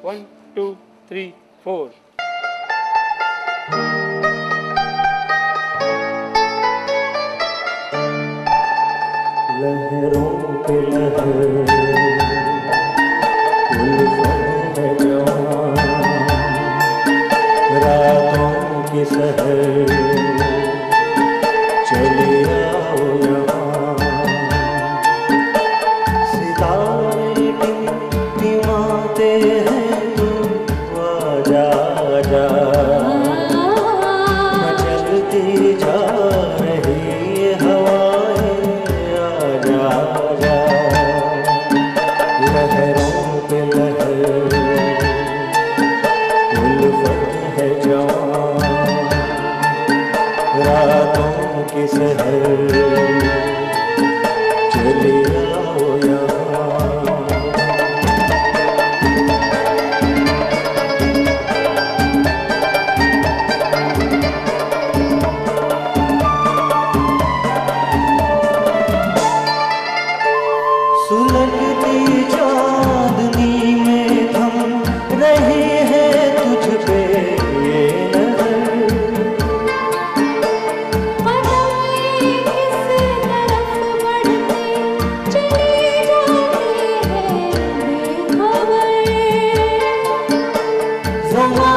1 2 3 4। लहरों पे लहर उल्फत है जवान, रातों की सहर चले आओ यहाँ, सितारे टिमटिमाते हैं तुम आजा आजा, चलती जा रही हवाएं आजा आजा, लहरों पे लहर उल्फत है जवान, रातों की सहर चले आओ यहाँ। सुलगती चांदनी में थम रही है तुझ पे ये नजर, किस तरफ बढ़ती चली जाती है बेखबर।